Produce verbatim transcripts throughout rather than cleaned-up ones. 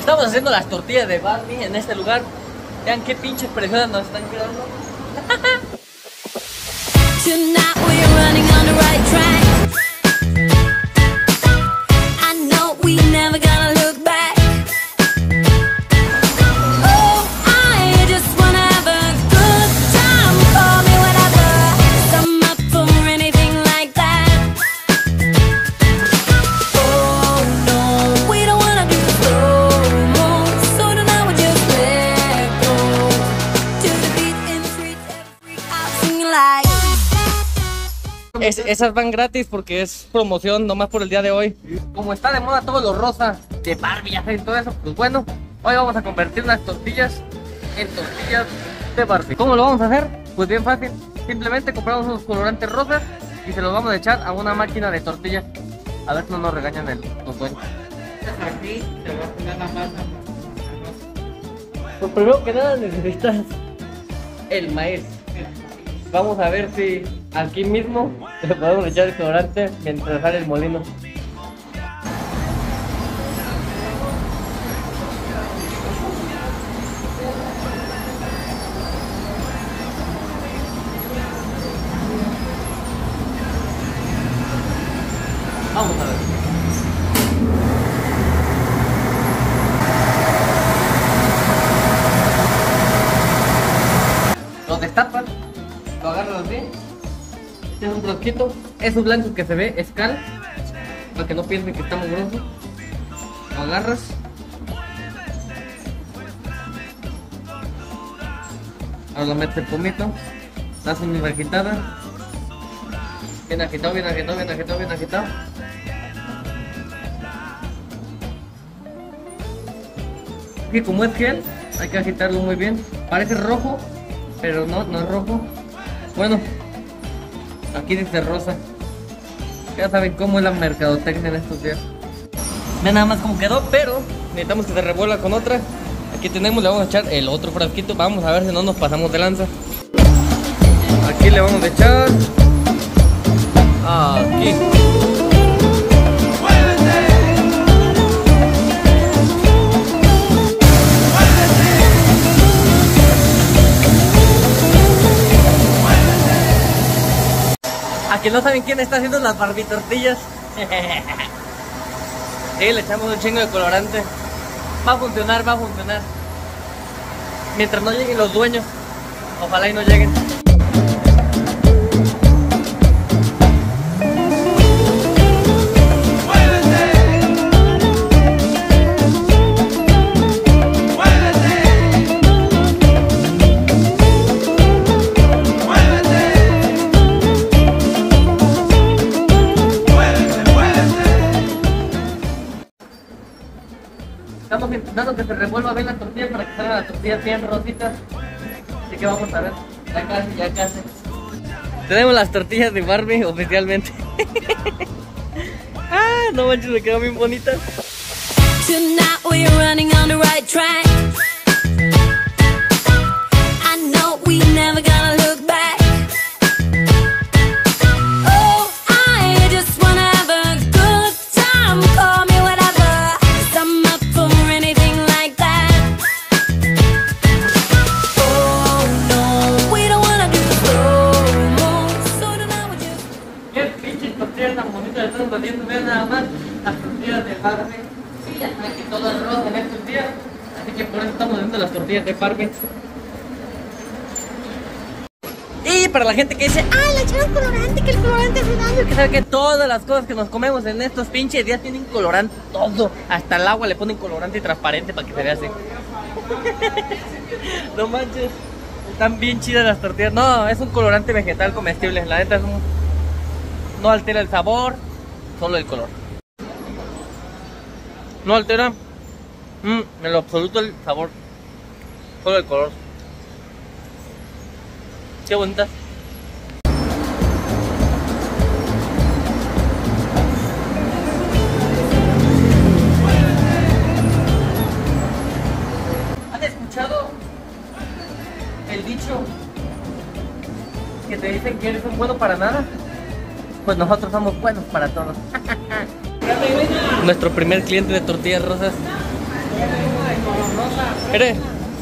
Estamos haciendo las tortillas de Barbie en este lugar. Vean qué pinches preciosas nos están quedando. Tonight we're running on the right track. I know we never gonna look back. Oh, I just wanna have a good time. Call me whenever. I'm up for anything like that. Oh no, we don't wanna do slow-mo. So tonight we just let go. To the beat in the streets, every freak out singing like. Es, esas van gratis porque es promoción nomás por el día de hoy. Como está de moda todo lo rosa de Barbie, ya saben todo eso, pues bueno, hoy vamos a convertir unas tortillas en tortillas de Barbie. ¿Cómo lo vamos a hacer? Pues bien fácil. Simplemente compramos unos colorantes rosas y se los vamos a echar a una máquina de tortillas. A ver si no nos regañan el, los dueños. Aquí te voy a poner la masa. Pues primero que nada necesitas el maíz. Vamos a ver si aquí mismo le podemos echar el colorante mientras sale el molino. Vamos a ver. Lo destapan. Lo agarras así. Este es un frasquito. Eso blanco que se ve es cal, para que no piensen que está muy grueso. Lo agarras. Ahora lo metes el pomito. Das una agitada. Bien agitado, bien agitado, bien agitado, bien agitado. Aquí como es gel, hay que agitarlo muy bien. Parece rojo, pero no, no es rojo. Bueno, aquí dice rosa. Ya saben cómo es la mercadotecnia en estos días. Vean nada más cómo quedó, pero necesitamos que se revuelva con otra. Aquí tenemos, le vamos a echar el otro frasquito. Vamos a ver si no nos pasamos de lanza. Aquí le vamos a echar. Aquí. ¿A que no saben quién está haciendo las Barbie tortillas? Sí, le echamos un chingo de colorante. Va a funcionar, va a funcionar. Mientras no lleguen los dueños. Ojalá y no lleguen. Estamos intentando que se revuelva bien la tortilla para que salgan las tortillas bien rositas. Así que vamos a ver. Ya casi, ya casi. Tenemos las tortillas de Barbie oficialmente. Ah, no manches, me quedan bien bonitas. Tonight we're running on the right track. I know we never gonna look back. Oh, I just wanna have a good time. Call me whatever. 'Cause I'm up for anything like that. Oh no, we don't wanna do slow-mo. So tonight we just. Qué pinches tortillas tan bonitas están haciendo. Vean nada más las tortillas de Barbie. Sí, ya saben que todo es rosa en estos días. Así que por eso estamos haciendo las tortillas de Barbie. Y para la gente que dice, ah, le echaron colorante, que el colorante hace daño. Que sabe que todas las cosas que nos comemos en estos pinches días tienen colorante, todo. Hasta el agua le ponen colorante transparente para que se vea así. No manches, están bien chidas las tortillas. No, es un colorante vegetal comestible. La neta es un... no altera el sabor, solo el color. No altera mm, en lo absoluto el sabor, solo el color. Qué bonitas. ¿Han escuchado el dicho que te dicen que eres un bueno para nada? Pues nosotros somos buenos para todos. Nuestro primer cliente de tortillas rosas. Mire.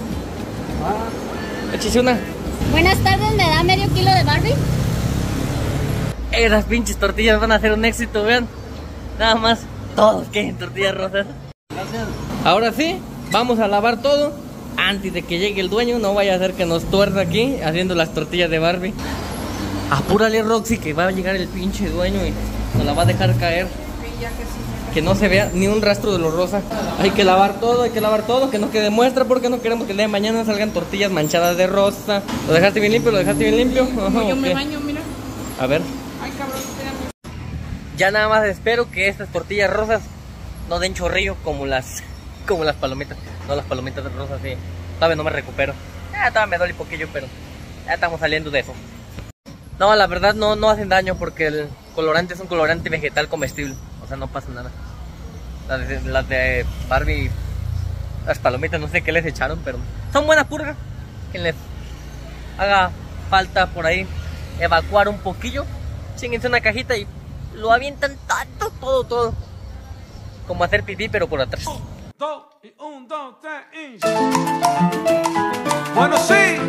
Échese una. Buenas tardes, ¿me da medio kilo de Barbie? Eh, las pinches tortillas van a ser un éxito, vean. Nada más, todos quieren tortillas rosas. Gracias. Ahora sí, vamos a lavar todo antes de que llegue el dueño. No vaya a ser que nos tuerza aquí haciendo las tortillas de Barbie. Apúrale, Roxy, que va a llegar el pinche dueño y nos la va a dejar caer. Que no se vea ni un rastro de lo rosa. Hay que lavar todo, hay que lavar todo, que no quede muestra, porque no queremos que el día de mañana salgan tortillas manchadas de rosa. ¿Lo dejaste bien limpio? ¿Lo dejaste bien limpio? Ajá, Yo ok. me baño, mira. A ver. Ay, cabrón, espérame. Ya nada más espero que estas tortillas rosas no den chorrillo como las como las palomitas. No, las palomitas rosas sí. Todavía no me recupero. Ya todavía me duele un poquillo, pero ya estamos saliendo de eso. No, la verdad no, no hacen daño porque el colorante es un colorante vegetal comestible. O sea, no pasa nada. Las de, las de Barbie, las palomitas, no sé qué les echaron, pero son buena purga. Que les haga falta por ahí evacuar un poquillo, chinguense una cajita y lo avientan tanto, todo, todo. Como hacer pipí, pero por atrás. Dos y un, dos, tres y... Bueno, sí.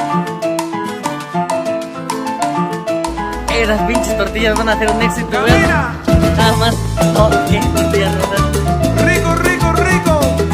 Eh, las pinches tortillas van a ser un éxito, vean. Camina. Nada más, todo bien, tortillas rosas. Rico, rico, rico.